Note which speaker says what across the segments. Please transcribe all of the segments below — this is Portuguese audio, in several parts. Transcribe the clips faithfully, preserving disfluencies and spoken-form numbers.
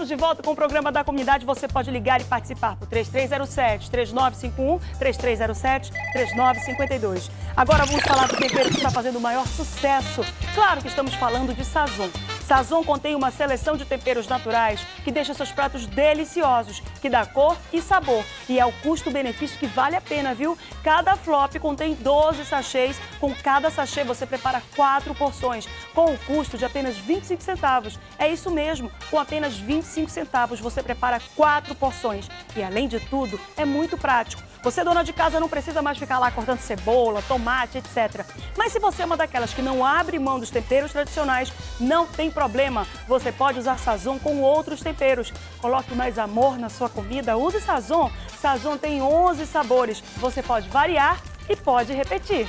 Speaker 1: Estamos de volta com o programa da comunidade. Você pode ligar e participar por três três zero sete, três nove cinco um, três três zero sete, três nove cinco dois. Agora vamos falar do tempero que está fazendo o maior sucesso. Claro que estamos falando de Sazon. Sazon contém uma seleção de temperos naturais que deixa seus pratos deliciosos, que dá cor e sabor. E é o custo-benefício que vale a pena, viu? Cada flop contém doze sachês. Com cada sachê você prepara quatro porções, com o custo de apenas vinte e cinco centavos. É isso mesmo, com apenas vinte e cinco centavos você prepara quatro porções. E além de tudo, é muito prático. Você, dona de casa, não precisa mais ficar lá cortando cebola, tomate, etcétera. Mas se você é uma daquelas que não abre mão dos temperos tradicionais, não tem problema. Você pode usar Sazon com outros temperos. Coloque mais amor na sua comida, use Sazon. Sazon tem onze sabores. Você pode variar e pode repetir.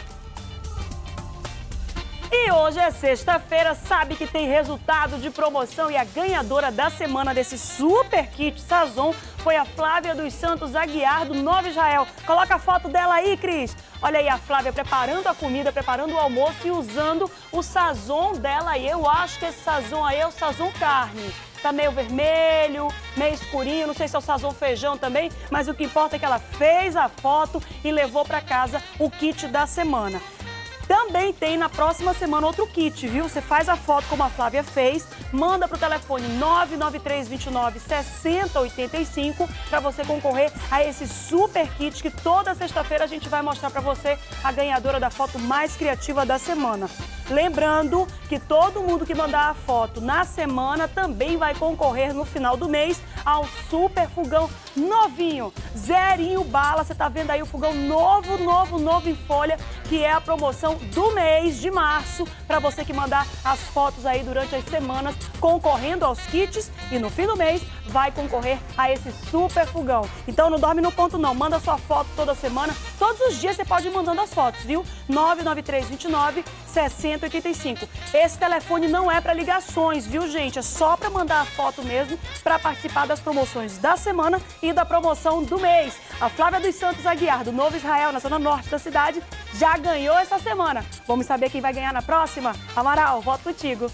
Speaker 1: E hoje é sexta-feira, sabe que tem resultado de promoção e a ganhadora da semana desse super kit Sazon foi a Flávia dos Santos Aguiar, do Nova Israel. Coloca a foto dela aí, Cris. Olha aí a Flávia preparando a comida, preparando o almoço e usando o Sazon dela aí. Eu acho que esse Sazon aí é o Sazon carne. Tá meio vermelho, meio escurinho, não sei se é o Sazon feijão também, mas o que importa é que ela fez a foto e levou para casa o kit da semana. Também tem na próxima semana outro kit, viu? Você faz a foto como a Flávia fez, manda pro telefone nove nove três dois nove, seis zero oito cinco para você concorrer a esse super kit que toda sexta-feira a gente vai mostrar para você a ganhadora da foto mais criativa da semana. Lembrando que todo mundo que mandar a foto na semana também vai concorrer no final do mês ao super fogão novinho, zerinho bala. Você tá vendo aí o fogão novo, novo, novo em folha, que é a promoção do mês de março, para você que mandar as fotos aí durante as semanas, concorrendo aos kits, e no fim do mês vai concorrer a esse super fogão. Então não dorme no ponto não, manda sua foto toda semana, todos os dias você pode ir mandando as fotos, viu? nove nove três dois nove, seis zero oito cinco. Esse telefone não é para ligações, viu, gente? É só para mandar a foto mesmo, para participar das promoções da semana e da promoção do mês. A Flávia dos Santos Aguiar, do Novo Israel, na zona norte da cidade, já ganhou essa semana. Vamos saber quem vai ganhar na próxima? Amaral, voto contigo.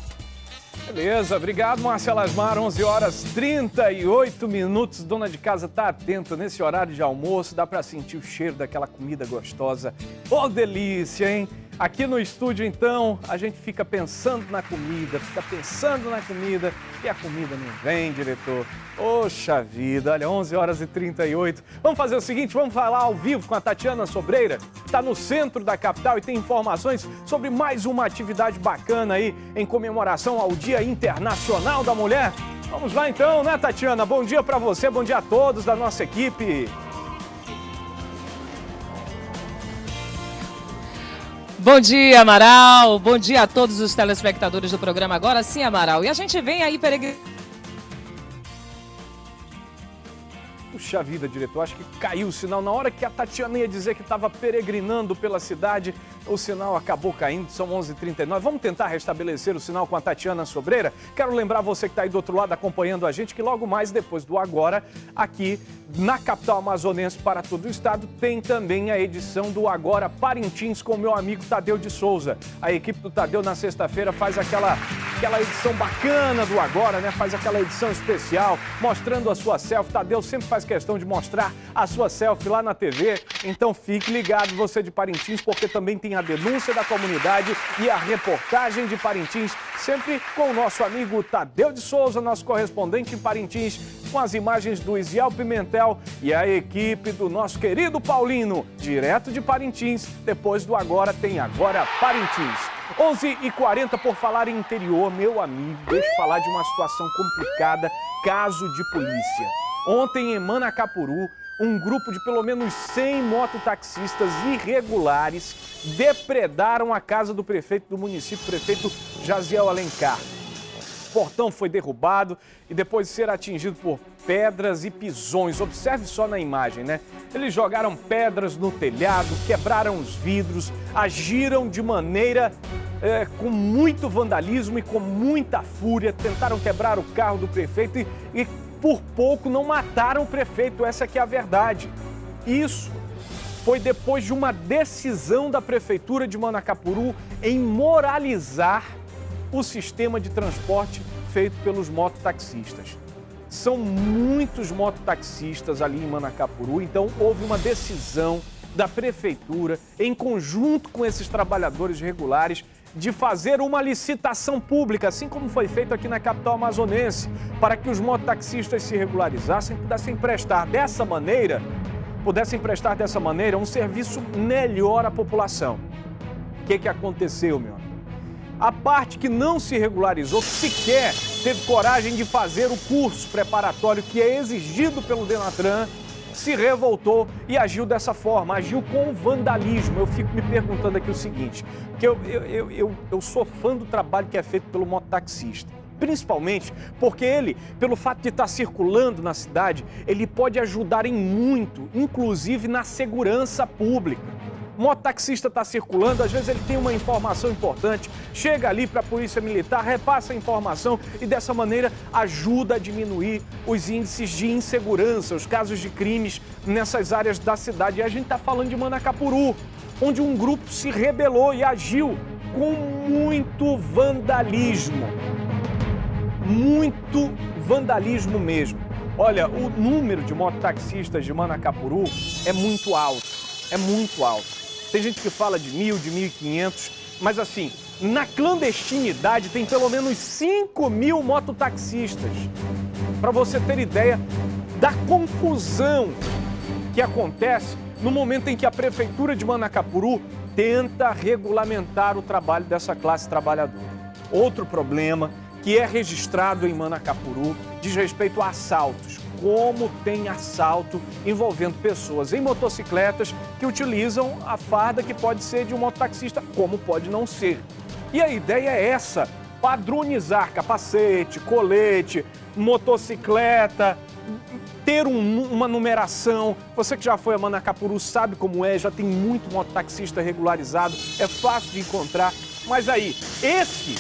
Speaker 2: Beleza, obrigado, Marcela Asmar. onze horas e trinta e oito minutos. Dona de casa tá atenta nesse horário de almoço, dá para sentir o cheiro daquela comida gostosa. Ô, delícia, hein? Aqui no estúdio, então, a gente fica pensando na comida, fica pensando na comida e a comida não vem, diretor. Poxa vida, olha, onze horas e trinta e oito. Vamos fazer o seguinte, vamos falar ao vivo com a Tatiana Sobreira, que está no centro da capital e tem informações sobre mais uma atividade bacana aí em comemoração ao Dia Internacional da Mulher. Vamos lá então, né, Tatiana? Bom dia para você, bom dia a todos da nossa equipe.
Speaker 3: Bom dia, Amaral. Bom dia a todos os telespectadores do programa Agora Sim, Amaral. E a gente vem aí peregrinando.
Speaker 2: Puxa vida, diretor, acho que caiu o sinal. Na hora que a Tatiana ia dizer que estava peregrinando pela cidade, o sinal acabou caindo, são onze e trinta e nove. Vamos tentar restabelecer o sinal com a Tatiana Sobreira? Quero lembrar você que está aí do outro lado acompanhando a gente que logo mais depois do Agora, aqui na capital amazonense para todo o estado, tem também a edição do Agora Parintins com o meu amigo Tadeu de Souza. A equipe do Tadeu na sexta-feira faz aquela, aquela edição bacana do Agora, né? Faz aquela edição especial, mostrando a sua selfie. Tadeu sempre faz questão de mostrar a sua selfie lá na T V, então fique ligado você de Parintins, porque também tem a denúncia da comunidade e a reportagem de Parintins, sempre com o nosso amigo Tadeu de Souza, nosso correspondente em Parintins, com as imagens do Isiel Pimentel e a equipe do nosso querido Paulino, direto de Parintins. Depois do Agora tem Agora Parintins. onze e quarenta, por falar em interior, meu amigo, deixa eu falar de uma situação complicada, caso de polícia. Ontem, em Manacapuru, um grupo de pelo menos cem mototaxistas irregulares depredaram a casa do prefeito do município, prefeito Jaziel Alencar. O portão foi derrubado e depois de ser atingido por pedras e pisões, observe só na imagem, né? Eles jogaram pedras no telhado, quebraram os vidros, agiram de maneira é, com muito vandalismo e com muita fúria, tentaram quebrar o carro do prefeito e, e por pouco não mataram o prefeito, essa que é a verdade. Isso foi depois de uma decisão da Prefeitura de Manacapuru em moralizar o sistema de transporte feito pelos mototaxistas. São muitos mototaxistas ali em Manacapuru, então houve uma decisão da prefeitura, em conjunto com esses trabalhadores regulares, de fazer uma licitação pública, assim como foi feito aqui na capital amazonense, para que os mototaxistas se regularizassem e pudessem prestar dessa maneira, pudessem prestar dessa maneira um serviço melhor à população. O que que aconteceu, meu amigo? A parte que não se regularizou, que sequer teve coragem de fazer o curso preparatório que é exigido pelo Denatran, se revoltou e agiu dessa forma, agiu com vandalismo. Eu fico me perguntando aqui o seguinte, porque eu, eu, eu, eu, eu sou fã do trabalho que é feito pelo mototaxista, principalmente porque ele, pelo fato de estar circulando na cidade, ele pode ajudar em muito, inclusive na segurança pública. O mototaxista está circulando, às vezes ele tem uma informação importante, chega ali para a polícia militar, repassa a informação e dessa maneira ajuda a diminuir os índices de insegurança, os casos de crimes nessas áreas da cidade. E a gente está falando de Manacapuru, onde um grupo se rebelou e agiu com muito vandalismo. Muito vandalismo mesmo. Olha, o número de mototaxistas de Manacapuru é muito alto, é muito alto. Tem gente que fala de mil, de mil e quinhentos, mas assim, na clandestinidade tem pelo menos cinco mil mototaxistas. Para você ter ideia da confusão que acontece no momento em que a prefeitura de Manacapuru tenta regulamentar o trabalho dessa classe trabalhadora. Outro problema que é registrado em Manacapuru diz respeito a assaltos. Como tem assalto envolvendo pessoas em motocicletas que utilizam a farda que pode ser de um mototaxista, como pode não ser. E a ideia é essa, padronizar capacete, colete, motocicleta, ter um, uma numeração. Você que já foi a Manacapuru sabe como é, já tem muito mototaxista regularizado, é fácil de encontrar. Mas aí, esse,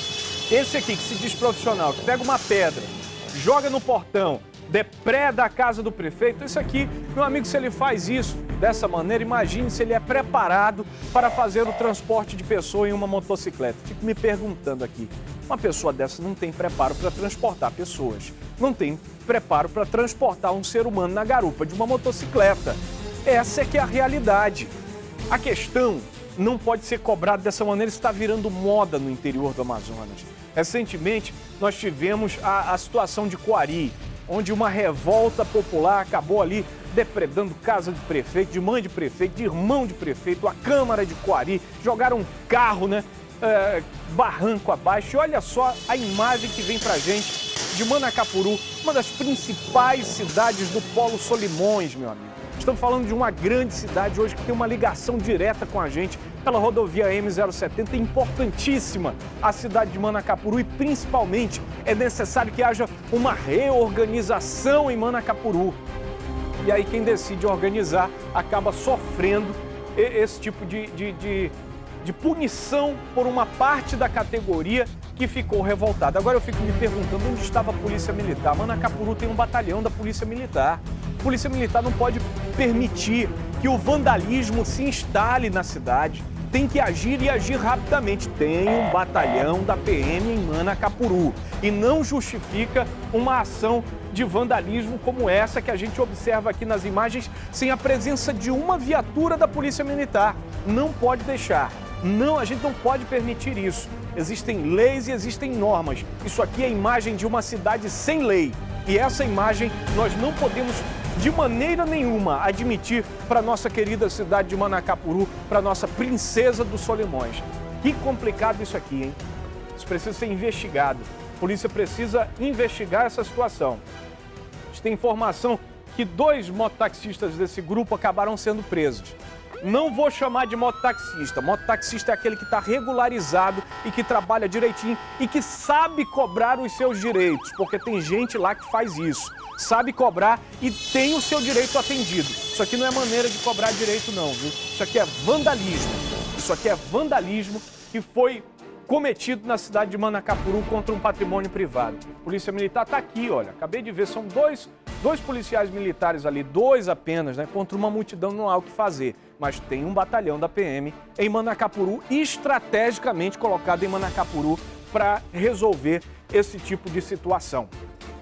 Speaker 2: esse aqui que se diz profissional, que pega uma pedra, joga no portão, depreda a casa do prefeito, isso aqui, meu amigo, se ele faz isso dessa maneira, imagine se ele é preparado para fazer o transporte de pessoa em uma motocicleta. Fico me perguntando aqui, uma pessoa dessa não tem preparo para transportar pessoas, não tem preparo para transportar um ser humano na garupa de uma motocicleta. Essa é que é a realidade. A questão não pode ser cobrada dessa maneira, está virando moda no interior do Amazonas. Recentemente, nós tivemos a, a situação de Coari, onde uma revolta popular acabou ali depredando casa de prefeito, de mãe de prefeito, de irmão de prefeito, a Câmara de Coari, jogaram um carro, né, é, barranco abaixo. E olha só a imagem que vem pra gente de Manacapuru, uma das principais cidades do Polo Solimões, meu amigo. Estamos falando de uma grande cidade hoje que tem uma ligação direta com a gente pela rodovia M zero setenta, importantíssima a cidade de Manacapuru, e principalmente é necessário que haja uma reorganização em Manacapuru. E aí quem decide organizar acaba sofrendo esse tipo de, de, de, de punição por uma parte da categoria que ficou revoltada. Agora eu fico me perguntando onde estava a Polícia Militar. Manacapuru tem um batalhão da Polícia Militar. A Polícia Militar não pode permitir que o vandalismo se instale na cidade. Tem que agir e agir rapidamente. Tem um batalhão da P M em Manacapuru e não justifica uma ação de vandalismo como essa que a gente observa aqui nas imagens sem a presença de uma viatura da Polícia Militar. Não pode deixar. Não, a gente não pode permitir isso. Existem leis e existem normas. Isso aqui é a imagem de uma cidade sem lei. E essa imagem nós não podemos de maneira nenhuma admitir para nossa querida cidade de Manacapuru, para nossa princesa dos Solimões. Que complicado isso aqui, hein? Isso precisa ser investigado. A polícia precisa investigar essa situação. A gente tem informação que dois mototaxistas desse grupo acabaram sendo presos. Não vou chamar de mototaxista. Mototaxista é aquele que está regularizado e que trabalha direitinho e que sabe cobrar os seus direitos, porque tem gente lá que faz isso. Sabe cobrar e tem o seu direito atendido. Isso aqui não é maneira de cobrar direito não, viu? Isso aqui é vandalismo. Isso aqui é vandalismo que foi cometido na cidade de Manacapuru contra um patrimônio privado. A Polícia Militar está aqui, olha. Acabei de ver, são dois, dois policiais militares ali, dois apenas, né? Contra uma multidão não há o que fazer. Mas tem um batalhão da P M em Manacapuru, estrategicamente colocado em Manacapuru para resolver esse tipo de situação.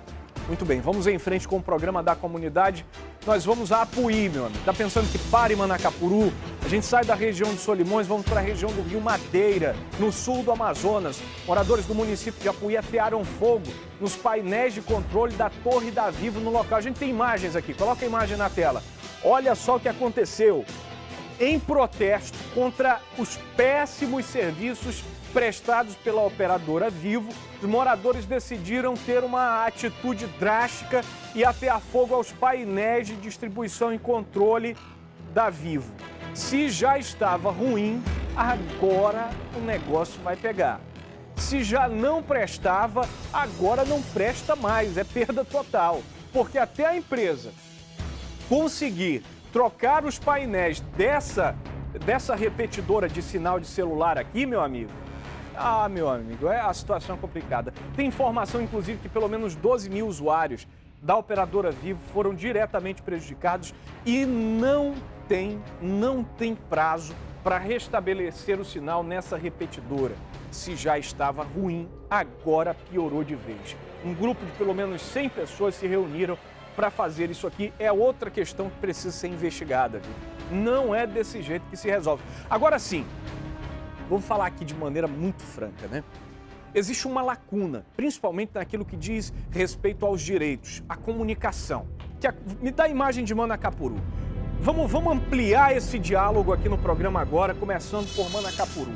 Speaker 2: Muito bem, vamos em frente com o programa da comunidade. Nós vamos a Apuí, meu amigo. Tá pensando que para em Manacapuru? A gente sai da região de Solimões, vamos para a região do Rio Madeira, no sul do Amazonas. Moradores do município de Apuí atearam fogo nos painéis de controle da Torre da Vivo no local. A gente tem imagens aqui, coloca a imagem na tela. Olha só o que aconteceu. Em protesto contra os péssimos serviços prestados pela operadora Vivo, os moradores decidiram ter uma atitude drástica e atear fogo aos painéis de distribuição e controle da Vivo. Se já estava ruim, agora o negócio vai pegar. Se já não prestava, agora não presta mais, é perda total. Porque até a empresa conseguir trocar os painéis dessa, dessa repetidora de sinal de celular aqui, meu amigo, ah, meu amigo, é a situação é complicada. Tem informação, inclusive, que pelo menos doze mil usuários da operadora Vivo foram diretamente prejudicados e não tem, não tem prazo para restabelecer o sinal nessa repetidora. Se já estava ruim, agora piorou de vez. Um grupo de pelo menos cem pessoas se reuniram para fazer isso aqui. É outra questão que precisa ser investigada, viu? Não é desse jeito que se resolve. Agora sim, vou falar aqui de maneira muito franca, né? Existe uma lacuna, principalmente naquilo que diz respeito aos direitos, à comunicação. Que a... Me dá a imagem de Manacapuru. Vamos, vamos ampliar esse diálogo aqui no programa agora, começando por Manacapuru.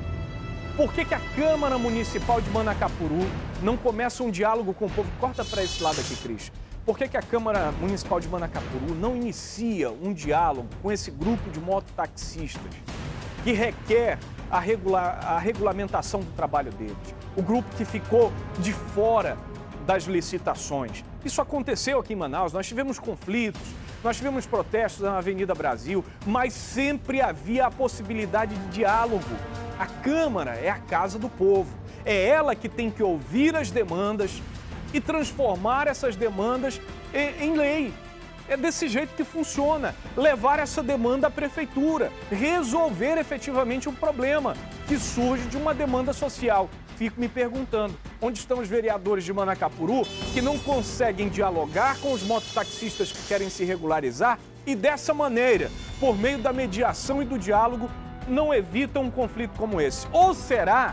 Speaker 2: Por que que a Câmara Municipal de Manacapuru não começa um diálogo com o povo? Corta para esse lado aqui, Cris. Por que que a Câmara Municipal de Manacapuru não inicia um diálogo com esse grupo de mototaxistas que requer a, regula a regulamentação do trabalho deles? O grupo que ficou de fora das licitações. Isso aconteceu aqui em Manaus, nós tivemos conflitos, nós tivemos protestos na Avenida Brasil, mas sempre havia a possibilidade de diálogo. A Câmara é a casa do povo, é ela que tem que ouvir as demandas e transformar essas demandas em, em lei. É desse jeito que funciona, levar essa demanda à prefeitura, resolver efetivamente um problema que surge de uma demanda social. Fico me perguntando, onde estão os vereadores de Manacapuru que não conseguem dialogar com os mototaxistas que querem se regularizar e dessa maneira, por meio da mediação e do diálogo, não evitam um conflito como esse? Ou será,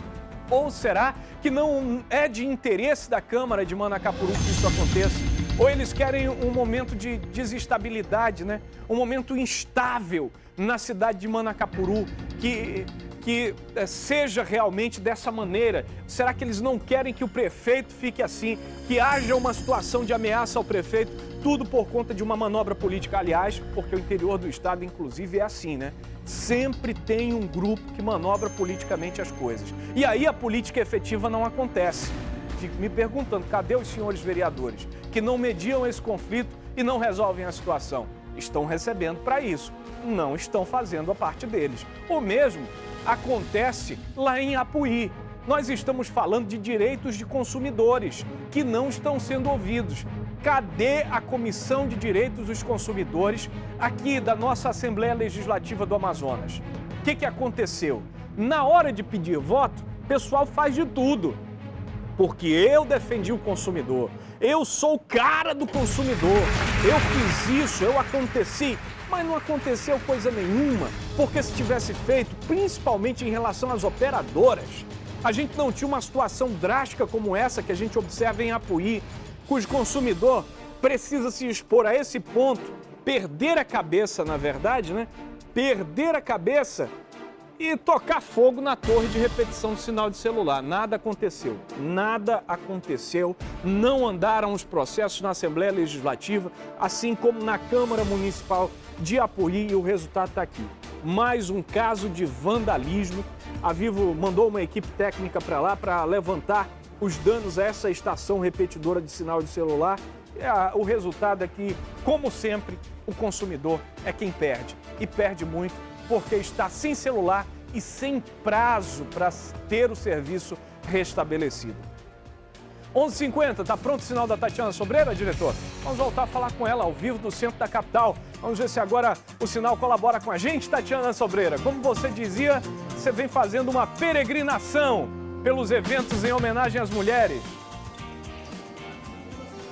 Speaker 2: ou será que não é de interesse da Câmara de Manacapuru que isso aconteça? Ou eles querem um momento de desestabilidade, né? Um momento instável na cidade de Manacapuru, que, que seja realmente dessa maneira? Será que eles não querem que o prefeito fique assim, que haja uma situação de ameaça ao prefeito, tudo por conta de uma manobra política? Aliás, porque o interior do estado, inclusive, é assim, né? Sempre tem um grupo que manobra politicamente as coisas. E aí a política efetiva não acontece. Fico me perguntando, cadê os senhores vereadores que não mediam esse conflito e não resolvem a situação? Estão recebendo para isso, não estão fazendo a parte deles. O mesmo acontece lá em Apuí. Nós estamos falando de direitos de consumidores que não estão sendo ouvidos. Cadê a Comissão de Direitos dos Consumidores aqui da nossa Assembleia Legislativa do Amazonas? O que que aconteceu? Na hora de pedir voto, o pessoal faz de tudo. Porque eu defendi o consumidor, eu sou o cara do consumidor, eu fiz isso, eu aconteci, mas não aconteceu coisa nenhuma, porque se tivesse feito, principalmente em relação às operadoras, a gente não tinha uma situação drástica como essa que a gente observa em Apuí, cujo consumidor precisa se expor a esse ponto, perder a cabeça, na verdade, né? Perder a cabeça e tocar fogo na torre de repetição do sinal de celular. Nada aconteceu, nada aconteceu, não andaram os processos na Assembleia Legislativa, assim como na Câmara Municipal de Apuí, e o resultado está aqui. Mais um caso de vandalismo. A Vivo mandou uma equipe técnica para lá para levantar os danos a essa estação repetidora de sinal de celular. O resultado é que, como sempre, o consumidor é quem perde, e perde muito, porque está sem celular e sem prazo para ter o serviço restabelecido. onze e cinquenta, está pronto o sinal da Tatiana Sobreira, diretor? Vamos voltar a falar com ela ao vivo do centro da capital. Vamos ver se agora o sinal colabora com a gente, Tatiana Sobreira. Como você dizia, você vem fazendo uma peregrinação pelos eventos em homenagem às mulheres.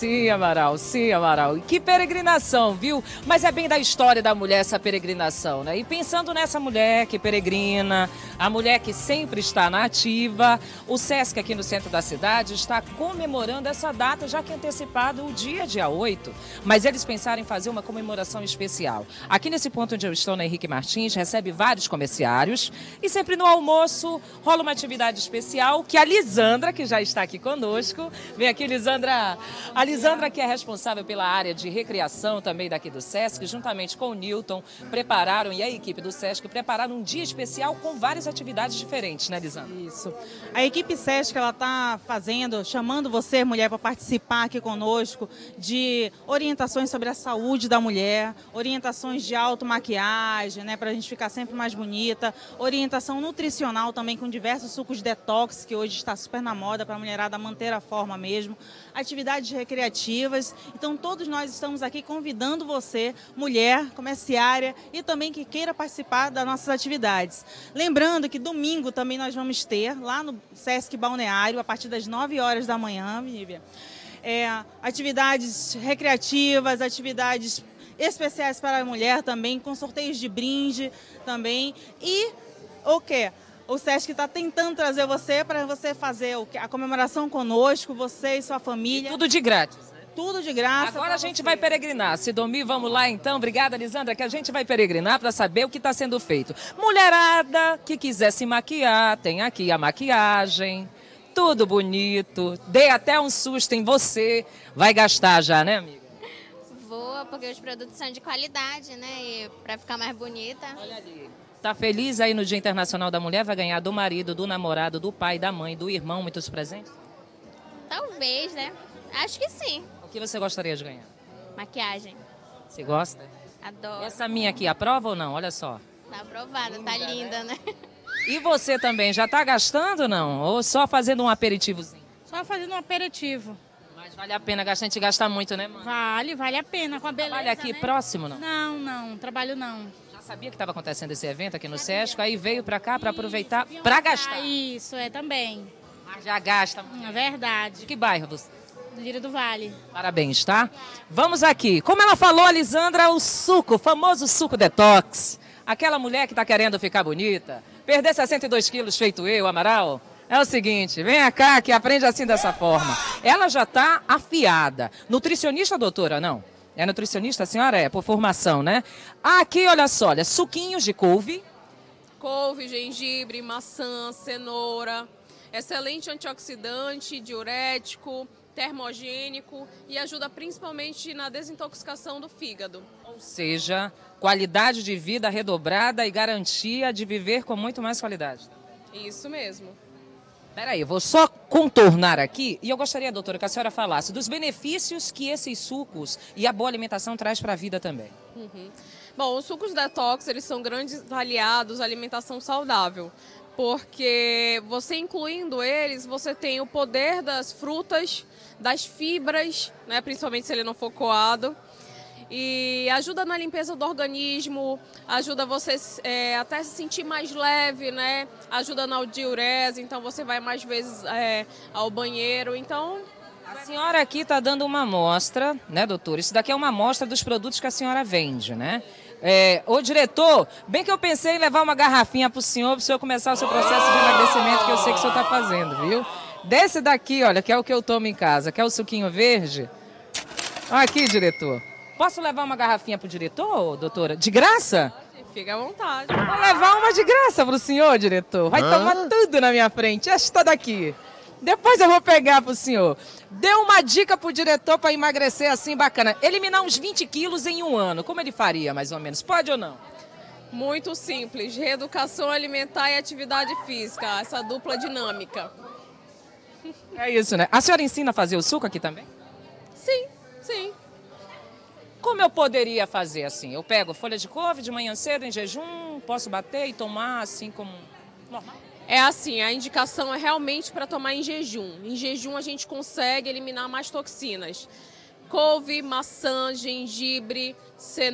Speaker 3: Sim, Amaral, sim, Amaral. Que peregrinação, viu? Mas é bem da história da mulher essa peregrinação, né? E pensando nessa mulher que peregrina, a mulher que sempre está na ativa, o Sesc aqui no centro da cidade está comemorando essa data, já que é antecipado o dia, dia oito. Mas eles pensaram em fazer uma comemoração especial. Aqui nesse ponto onde eu estou, na Henrique Martins, recebe vários comerciários e sempre no almoço rola uma atividade especial que a Lisandra, que já está aqui conosco, vem aqui, Lisandra. A Lisandra, que é responsável pela área de recreação também daqui do Sesc, juntamente com o Newton, prepararam, e a equipe do Sesc, prepararam um dia especial com várias atividades diferentes, né, Lisandra?
Speaker 4: Isso. A equipe Sesc, ela está fazendo, chamando você, mulher, para participar aqui conosco de orientações sobre a saúde da mulher, orientações de automaquiagem, né, para a gente ficar sempre mais bonita, orientação nutricional também com diversos sucos detox, que hoje está super na moda para a mulherada manter a forma mesmo, atividades recreativas. Então todos nós estamos aqui convidando você, mulher, comerciária e também que queira participar das nossas atividades. Lembrando que domingo também nós vamos ter, lá no Sesc Balneário, a partir das nove horas da manhã, Vivian, é, atividades recreativas, atividades especiais para a mulher também, com sorteios de brinde também. E o quê? O Sesc está tentando trazer você para você fazer a comemoração conosco, você e sua família.
Speaker 3: E tudo de grátis.
Speaker 4: Tudo de graça.
Speaker 3: Agora a gente você. vai peregrinar. Sidomir, vamos lá então. Obrigada, Lisandra, que a gente vai peregrinar para saber o que está sendo feito. Mulherada que quiser se maquiar, tem aqui a maquiagem. Tudo bonito. Dê até um susto em você. Vai gastar já, né, amiga?
Speaker 5: Vou, porque os produtos são de qualidade, né? E para ficar mais bonita.
Speaker 3: Olha ali. Tá feliz aí no Dia Internacional da Mulher? Vai ganhar do marido, do namorado, do pai, da mãe, do irmão, muitos presentes?
Speaker 5: Talvez, né? Acho que sim.
Speaker 3: O que você gostaria de ganhar?
Speaker 5: Maquiagem.
Speaker 3: Você gosta?
Speaker 5: Adoro.
Speaker 3: Essa minha aqui, aprova ou não? Olha só.
Speaker 5: Tá aprovada, linda, tá linda, né? né?
Speaker 3: E você também, já tá gastando ou não? Ou só fazendo um aperitivozinho?
Speaker 6: Só fazendo um aperitivo.
Speaker 3: Mas vale a pena gastar, a gente gasta muito, né, mãe?
Speaker 6: Vale, vale a pena com a beleza,
Speaker 3: Trabalha aqui
Speaker 6: né?
Speaker 3: próximo, não?
Speaker 6: Não, não, trabalho não.
Speaker 3: Já sabia que estava acontecendo esse evento aqui no Sesc, aí veio pra cá pra aproveitar pra gastar.
Speaker 6: Isso, é também.
Speaker 3: Mas já gasta.
Speaker 6: É verdade.
Speaker 3: De que bairro você?
Speaker 6: Do Lírio do Vale.
Speaker 3: Parabéns, tá? Vamos aqui. Como ela falou, a Lisandra, o suco, o famoso suco detox. Aquela mulher que tá querendo ficar bonita, perder sessenta e dois quilos feito eu, Amaral. É o seguinte, vem cá que aprende assim dessa forma. Ela já tá afiada. Nutricionista, doutora, não? É nutricionista, a senhora é, por formação, né? Aqui, olha só, olha, suquinhos de couve.
Speaker 7: Couve, gengibre, maçã, cenoura. Excelente antioxidante, diurético, termogênico e ajuda principalmente na desintoxicação do fígado.
Speaker 3: Ou seja, qualidade de vida redobrada e garantia de viver com muito mais qualidade.
Speaker 7: Isso mesmo.
Speaker 3: Peraí, eu vou só contornar aqui e eu gostaria, doutora, que a senhora falasse dos benefícios que esses sucos e a boa alimentação traz para a vida também.
Speaker 7: Uhum. Bom, os sucos detox, eles são grandes aliados à alimentação saudável, porque você incluindo eles, você tem o poder das frutas, das fibras, né, principalmente se ele não for coado, e ajuda na limpeza do organismo, ajuda você é, até se sentir mais leve, né? Ajuda na diurese, então você vai mais vezes é, ao banheiro, então...
Speaker 3: A senhora aqui está dando uma amostra, né, doutora? Isso daqui é uma amostra dos produtos que a senhora vende, né? É, ô, diretor, bem que eu pensei em levar uma garrafinha para o senhor, para o senhor começar o seu processo de emagrecimento, que eu sei que o senhor está fazendo, viu? Desse daqui, olha, que é o que eu tomo em casa, que é o suquinho verde. Aqui, diretor. Posso levar uma garrafinha pro diretor, doutora? De graça?
Speaker 7: Fica à vontade.
Speaker 3: Vou levar uma de graça pro senhor, diretor. Vai Hã? tomar tudo na minha frente. Esta daqui. Depois eu vou pegar pro senhor. Dê uma dica pro diretor para emagrecer assim bacana. Eliminar uns vinte quilos em um ano. Como ele faria, mais ou menos? Pode ou não?
Speaker 7: Muito simples. Reeducação alimentar e atividade física. Essa dupla dinâmica.
Speaker 3: É isso, né? A senhora ensina a fazer o suco aqui também?
Speaker 7: Sim, sim.
Speaker 3: Como eu poderia fazer assim? Eu pego folha de couve de manhã cedo em jejum, posso bater e tomar assim como normal?
Speaker 7: É assim, a indicação é realmente para tomar em jejum. Em jejum a gente consegue eliminar mais toxinas. Couve, maçã, gengibre,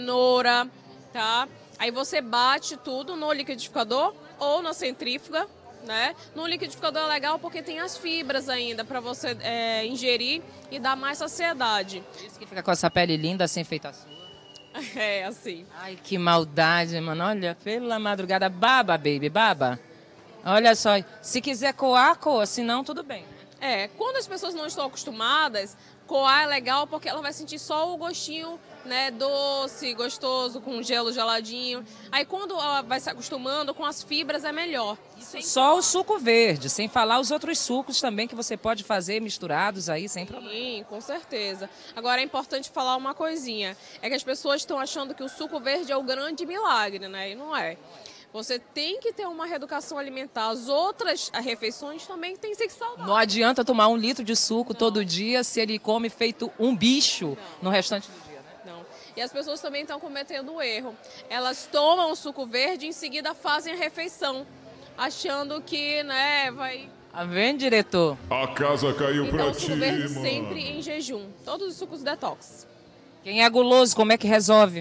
Speaker 7: cenoura, tá? Aí você bate tudo no liquidificador ou na centrífuga, né? No liquidificador é legal porque tem as fibras ainda para você é, ingerir e dar mais saciedade.
Speaker 3: Por isso que fica com essa pele linda, assim, feita a sua.
Speaker 7: É, assim.
Speaker 3: Ai, que maldade, mano. Olha, pela madrugada. Baba, baby, baba. Olha só, se quiser coar, coa, se não, tudo bem.
Speaker 7: É, quando as pessoas não estão acostumadas, coar é legal porque ela vai sentir só o gostinho, né, doce, gostoso, com gelo geladinho. Aí quando ela vai se acostumando com as fibras é melhor.
Speaker 3: Sem... Só o suco verde, sem falar os outros sucos também que você pode fazer misturados aí sem problema.
Speaker 7: Sim, com certeza. Agora é importante falar uma coisinha, é que as pessoas estão achando que o suco verde é o grande milagre, né, e não é. Você tem que ter uma reeducação alimentar. As outras refeições também têm que ser saudáveis.
Speaker 3: Não adianta tomar um litro de suco não. todo dia se ele come feito um bicho não. no restante do dia, né?
Speaker 7: Não. E as pessoas também estão cometendo um erro. Elas tomam o suco verde e em seguida fazem a refeição, achando que, né, vai...
Speaker 3: Tá vendo, diretor?
Speaker 8: A casa caiu
Speaker 7: então,
Speaker 8: pra
Speaker 7: o suco
Speaker 8: ti,
Speaker 7: verde
Speaker 8: mano.
Speaker 7: sempre em jejum. Todos os sucos detox.
Speaker 3: Quem é guloso, como é que resolve?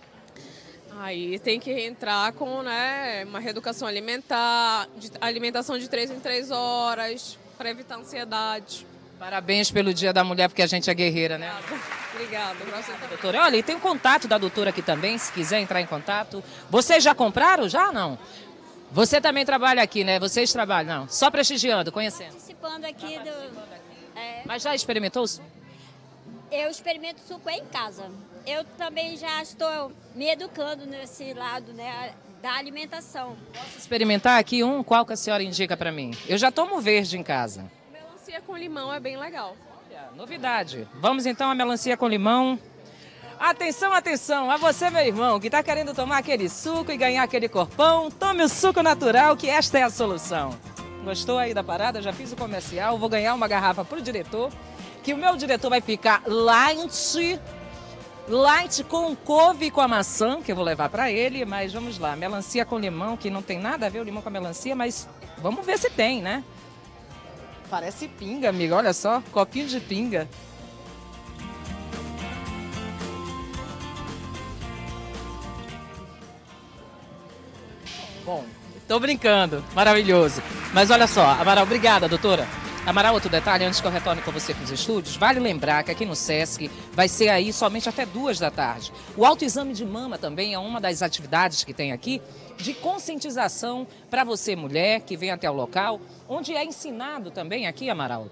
Speaker 7: Aí tem que entrar com, né, uma reeducação alimentar, de, alimentação de três em três horas, para evitar ansiedade.
Speaker 3: Parabéns pelo Dia da Mulher, porque a gente é guerreira, né?
Speaker 7: Obrigada. Obrigada,
Speaker 3: doutora. Olha, e tem o contato da doutora aqui também, se quiser entrar em contato. Vocês já compraram? Já não? Você também trabalha aqui, né? Vocês trabalham, não? Só prestigiando, conhecendo.
Speaker 9: Participando aqui do... É...
Speaker 3: Mas já experimentou?
Speaker 9: Eu experimento suco em casa. Eu também já estou me educando nesse lado, né, da alimentação.
Speaker 3: Posso experimentar aqui um? Qual que a senhora indica para mim? Eu já tomo verde em casa.
Speaker 7: Melancia com limão é bem legal.
Speaker 3: Olha, novidade. Vamos então à melancia com limão. Atenção, atenção, a você, meu irmão, que está querendo tomar aquele suco e ganhar aquele corpão, tome o suco natural, que esta é a solução. Gostou aí da parada? Já fiz o comercial, vou ganhar uma garrafa para o diretor, que o meu diretor vai ficar light... Light com couve e com a maçã, que eu vou levar para ele, mas vamos lá. Melancia com limão, que não tem nada a ver o limão com a melancia, mas vamos ver se tem, né? Parece pinga, amiga, olha só, copinho de pinga. Bom, tô brincando, maravilhoso. Mas olha só, Amaral, obrigada, doutora. Amaral, outro detalhe, antes que eu retorne com você para os estúdios, vale lembrar que aqui no SESC vai ser aí somente até duas da tarde. O autoexame de mama também é uma das atividades que tem aqui de conscientização para você, mulher, que vem até o local, onde é ensinado também aqui, Amaral,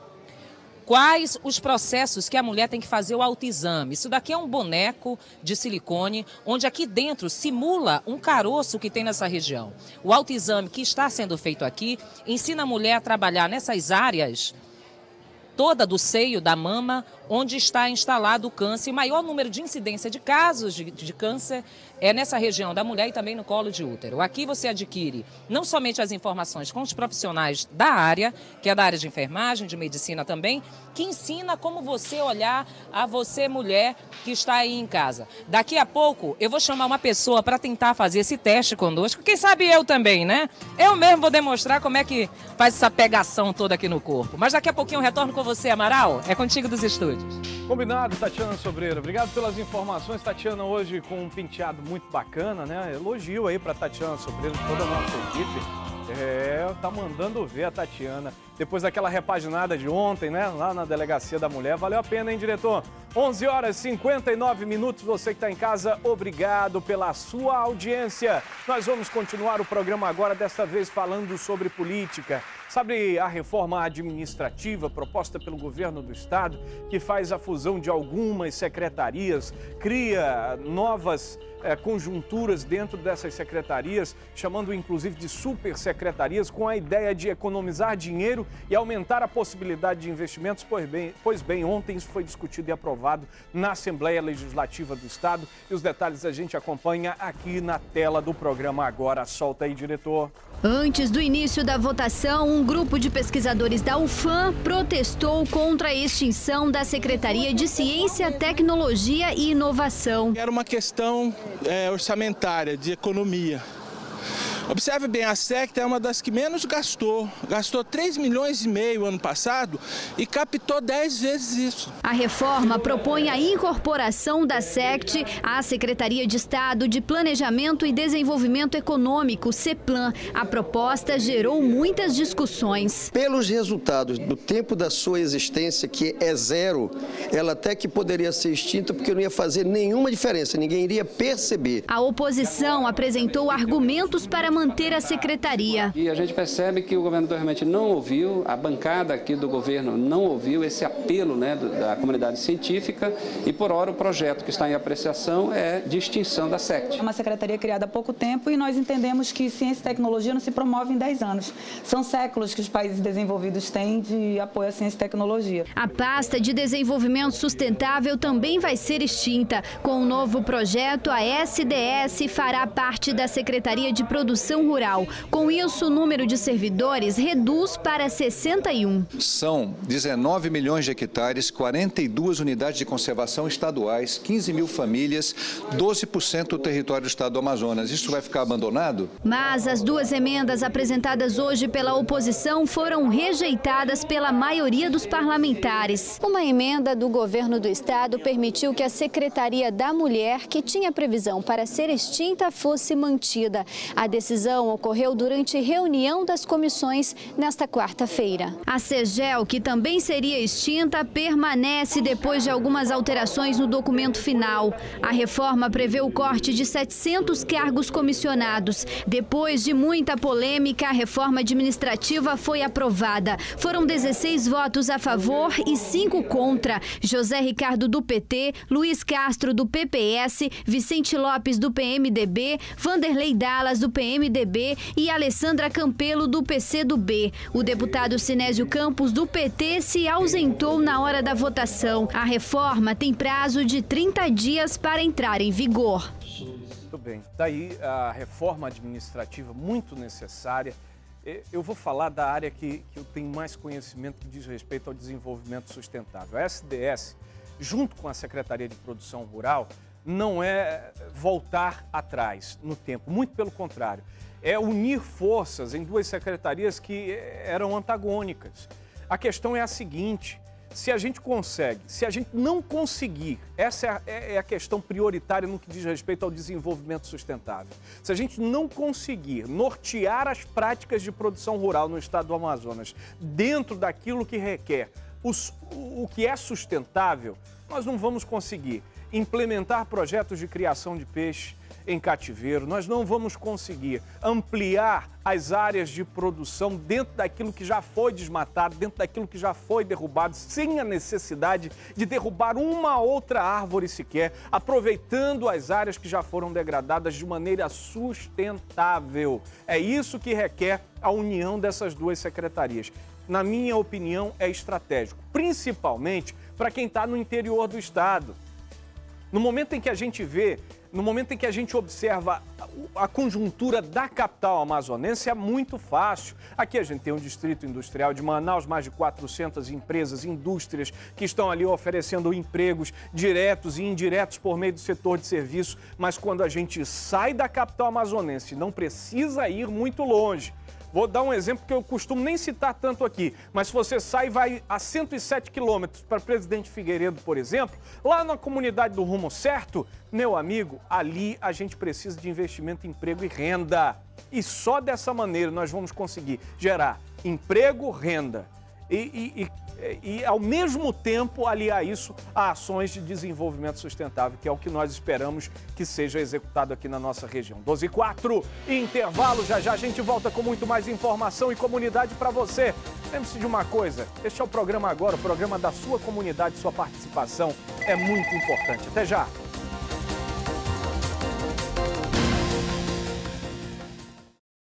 Speaker 3: quais os processos que a mulher tem que fazer o autoexame. Isso daqui é um boneco de silicone, onde aqui dentro simula um caroço que tem nessa região. O autoexame que está sendo feito aqui ensina a mulher a trabalhar nessas áreas toda do seio, da mama, onde está instalado o câncer. O maior número de incidência de casos de, de câncer é nessa região da mulher e também no colo de útero. Aqui você adquire não somente as informações com os profissionais da área, que é da área de enfermagem, de medicina também, que ensina como você olhar a você, mulher, que está aí em casa. Daqui a pouco eu vou chamar uma pessoa para tentar fazer esse teste conosco, quem sabe eu também, né? Eu mesmo vou demonstrar como é que faz essa pegação toda aqui no corpo. Mas daqui a pouquinho eu retorno com você, Amaral. É contigo dos estúdios.
Speaker 2: Combinado, Tatiana Sobreira. Obrigado pelas informações. Tatiana hoje com um penteado muito bacana, né? Elogio aí para Tatiana Sobreira, toda a nossa equipe. É, tá mandando ver a Tatiana. Depois daquela repaginada de ontem, né? Lá na Delegacia da Mulher. Valeu a pena, hein, diretor? onze horas e cinquenta e nove minutos. Você que está em casa, obrigado pela sua audiência. Nós vamos continuar o programa agora, desta vez falando sobre política. Sabe a reforma administrativa proposta pelo governo do estado, que faz a fusão de algumas secretarias, cria novas é, conjunturas dentro dessas secretarias, chamando inclusive de supersecretarias, com a ideia de economizar dinheiro e aumentar a possibilidade de investimentos? Pois bem, pois bem, ontem isso foi discutido e aprovado na Assembleia Legislativa do Estado. E os detalhes a gente acompanha aqui na tela do programa agora. Solta aí, diretor.
Speaker 10: Antes do início da votação, um grupo de pesquisadores da U F A M protestou contra a extinção da Secretaria de Ciência, Tecnologia e Inovação.
Speaker 11: Era uma questão é, orçamentária, de economia.
Speaker 8: Observe bem, a Secta é uma das que menos gastou. Gastou três milhões e meio ano passado e captou dez vezes isso.
Speaker 10: A reforma propõe a incorporação da SECT à Secretaria de Estado de Planejamento e Desenvolvimento Econômico, CEPLAN. A proposta gerou muitas discussões.
Speaker 11: Pelos resultados do tempo da sua existência, que é zero, ela até que poderia ser extinta porque não ia fazer nenhuma diferença, ninguém iria perceber.
Speaker 10: A oposição apresentou argumentos para manter a secretaria.
Speaker 12: E a gente percebe que o governador realmente não ouviu, a bancada aqui do governo não ouviu esse apelo, né, da comunidade científica e, por hora, o projeto que está em apreciação é de extinção da SECT.
Speaker 13: É uma secretaria criada há pouco tempo e nós entendemos que ciência e tecnologia não se promove em dez anos. São séculos que os países desenvolvidos têm de apoio à ciência e tecnologia.
Speaker 10: A pasta de desenvolvimento sustentável também vai ser extinta. Com o novo projeto, a S D S fará parte da Secretaria de Produção Rural. Com isso, o número de servidores reduz para sessenta e um.
Speaker 14: São dezenove milhões de hectares, quarenta e duas unidades de conservação estaduais, quinze mil famílias, doze por cento do território do estado do Amazonas. Isso vai ficar abandonado?
Speaker 10: Mas as duas emendas apresentadas hoje pela oposição foram rejeitadas pela maioria dos parlamentares. Uma emenda do governo do estado permitiu que a Secretaria da Mulher, que tinha previsão para ser extinta, fosse mantida. A decisão ocorreu durante reunião das comissões nesta quarta-feira. A SEGEL, que também seria extinta, permanece depois de algumas alterações no documento final. A reforma prevê o corte de setecentos cargos comissionados. Depois de muita polêmica, a reforma administrativa foi aprovada. Foram dezesseis votos a favor e cinco contra. José Ricardo do P T, Luiz Castro do P P S, Vicente Lopes do P M D B, Vanderlei Dallas do P M D B e Alessandra Campelo do P C do B. O deputado Sinésio Campos do P T se ausentou na hora da votação. A reforma tem prazo de trinta dias para entrar em vigor.
Speaker 2: Muito bem, daí a reforma administrativa muito necessária. Eu vou falar da área que, que eu tenho mais conhecimento que diz respeito ao desenvolvimento sustentável. A S D S, junto com a Secretaria de Produção Rural, não é voltar atrás no tempo, muito pelo contrário. É unir forças em duas secretarias que eram antagônicas. A questão é a seguinte: se a gente consegue, se a gente não conseguir, essa é a, é a questão prioritária no que diz respeito ao desenvolvimento sustentável. Se a gente não conseguir nortear as práticas de produção rural no estado do Amazonas dentro daquilo que requer os, o, o que é sustentável, nós não vamos conseguir implementar projetos de criação de peixe em cativeiro, nós não vamos conseguir ampliar as áreas de produção dentro daquilo que já foi desmatado, dentro daquilo que já foi derrubado, sem a necessidade de derrubar uma outra árvore sequer, aproveitando as áreas que já foram degradadas de maneira sustentável. É isso que requer a união dessas duas secretarias. Na minha opinião, é estratégico, principalmente para quem está no interior do estado. No momento em que a gente vê, no momento em que a gente observa a conjuntura da capital amazonense, é muito fácil. Aqui a gente tem um distrito industrial de Manaus, mais de quatrocentas empresas, indústrias que estão ali oferecendo empregos diretos e indiretos por meio do setor de serviço. Mas quando a gente sai da capital amazonense, não precisa ir muito longe. Vou dar um exemplo que eu costumo nem citar tanto aqui, mas se você sai e vai a cento e sete quilômetros para Presidente Figueiredo, por exemplo, lá na comunidade do Rumo Certo, meu amigo, ali a gente precisa de investimento, emprego e renda. E só dessa maneira nós vamos conseguir gerar emprego, renda e, e, e e, ao mesmo tempo, aliar isso a ações de desenvolvimento sustentável, que é o que nós esperamos que seja executado aqui na nossa região. doze e quatro, intervalo, já já a gente volta com muito mais informação e comunidade para você. Lembre-se de uma coisa, este é o programa agora, o programa da sua comunidade, sua participação é muito importante. Até já!